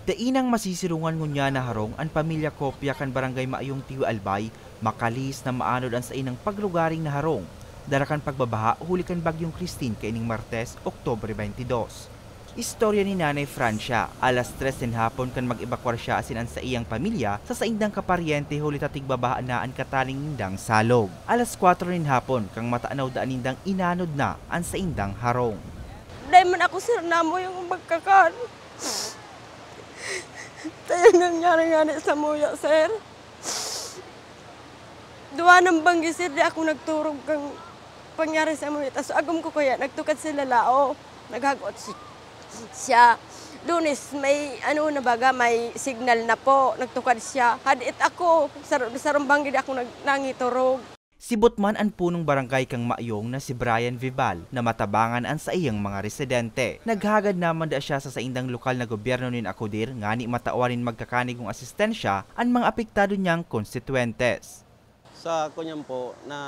Dainang masisirungan ngunya na harong ang pamilya Kopya kan barangay Maayong Tiwi Albay, makalis na maanod ang sa inang paglugaring na harong. Darakan pagbabaha huli kan bagyong Christine kaining Martes, Oktubre 22. Istorya ni Nanay Francia, alas 3 ng hapon kan mag-ebakwar siya asin ang sa iyang pamilya sa saindang kaparyente huli tatig babaha na ang kataling nindang salog. Alas 4 ng hapon kang mataanaw daan nindang inanod na ang saindang harong. Dahil man ako sir na mo yung magkakan. Tayo nangyari nga sa muya, sir. Duwa ng banggi, sir, di ako nagturog kang pangyari sa muya. Tapos agom ko kaya, nagtukad sila lao. Naghagot siya. Lunes, may ano na baga, may signal na po. Nagtukad siya. Hadit ako, sarong banggi di ako nangiturog. Sibot man ang punong barangay kang Maayong na si Brian Vival na matabangan ang sa iyang mga residente. Naghagad naman da siya sa saindang lokal na gobyerno nin Akudir ngani mataawarin magkakanigong asistensya ang mga apektado niyang konstituentes. Sa kunyan po na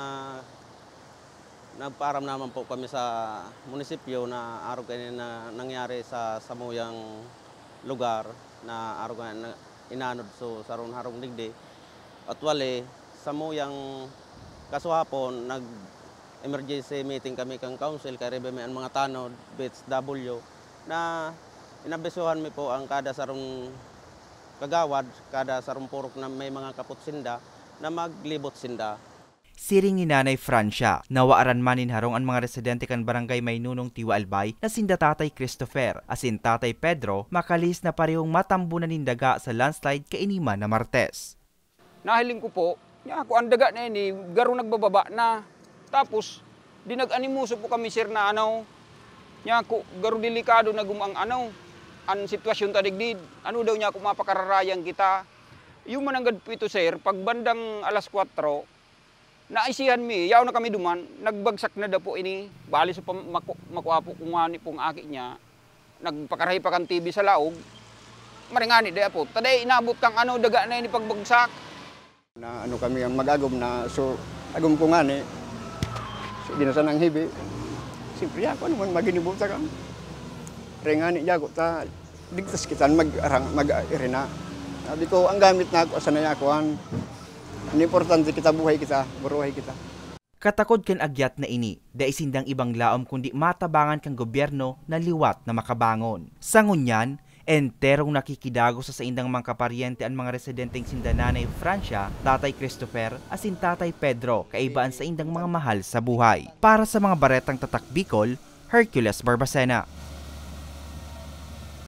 nagpaaram naman po kami sa munisipyo na araw kayo na nangyari sa samuyang lugar na araw kayo na inanod so sarong harong digdi. At wali, samuyang kaso hapon, nag-emergency meeting kami kang council, kay rebeme ang mga tanod, BHW, na inabisuhan mi po ang kada sarong kagawad, kada sarong purok na may mga kaputsinda, na maglibot sinda. Siring ni Nanay Francia, nawaaran manin harong ang mga residente kan barangay Maynunong Tiwi Albay na sinda Tatay Christopher, asin Tatay Pedro, makalis na parehong matambunan nindaga sa landslide kainima na Martes. Nahiling ko po, niya ako ang daga na ini, garo nagbababa na. Tapos, di nag-animuso po kami sir na niya ako garo delikado na gumang ang sitwasyon tadigdid. Ano daw niya ako mapakararayang kita. Yung mananggad po ito sir, pag bandang alas 4, naisihan mi, yaw na kami duman, nagbagsak na daw po ini, bali sa makuha po kung ani pong aki niya, nagpakarahi pa kang TV sa laog, maringani daw po. Taday inabot kang daga na ini pagbagsak. Na kami ang mag-agom na so agom ko nga ni so dinasan ang hibi siyempre ako naman maginibuta ka rengani jago ta digtas kita mag-irina sabi ko ang gamit na ako asanay ako ang importante kita buhay kita buruhay kita. Katakod kan agyat na ini, daisindang ibang laom kundi matabangan kang gobyerno na liwat na makabangon. Sa ngunyan, enterong nakikidago sa saindang mga kaparyente ang mga residenteng sinda Nanay Francia, Tatay Christopher, asin Tatay Pedro, kaibaan sa indang mga mahal sa buhay. Para sa mga baretang tatak Bicol, Hercules Barbacena.